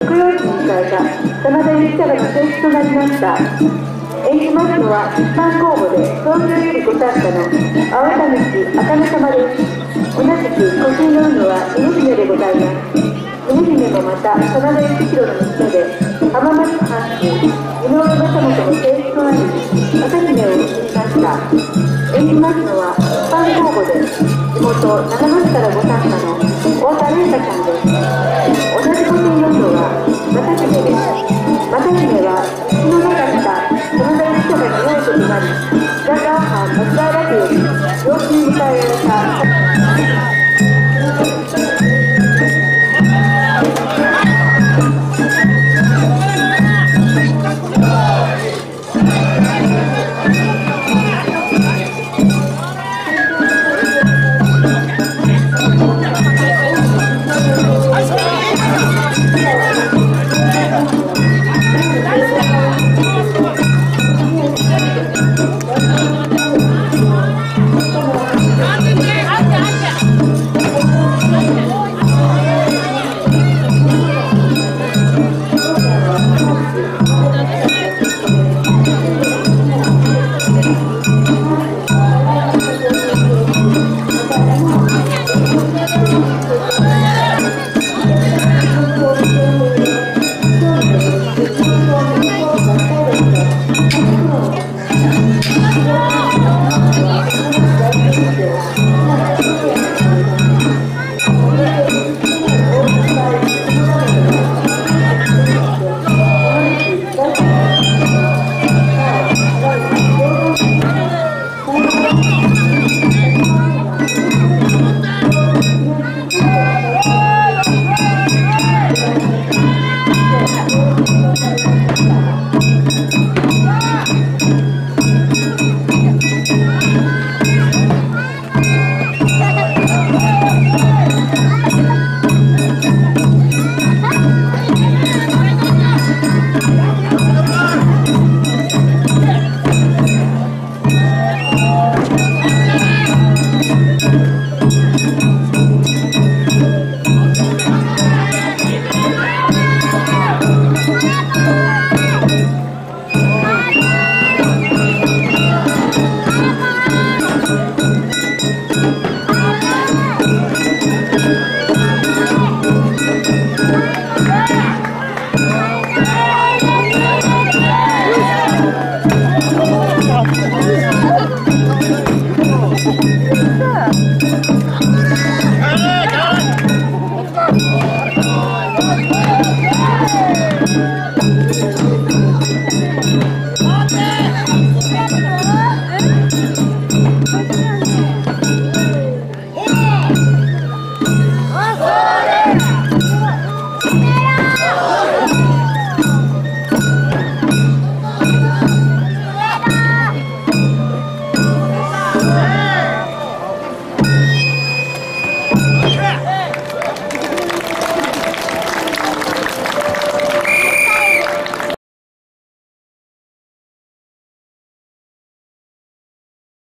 木曜日に迎えた真田幸太郎の選出となりました。演じますのは一般公募で東京よりご参加の青田道茜様です。同じく呼吸の有無は犬姫でございます。犬姫もまた真田幸宏の娘で浜松藩主井上正元の正室となり朝姫を演じました。演じますのは一般公募で地元長野市からご参加の太田玲香さんです。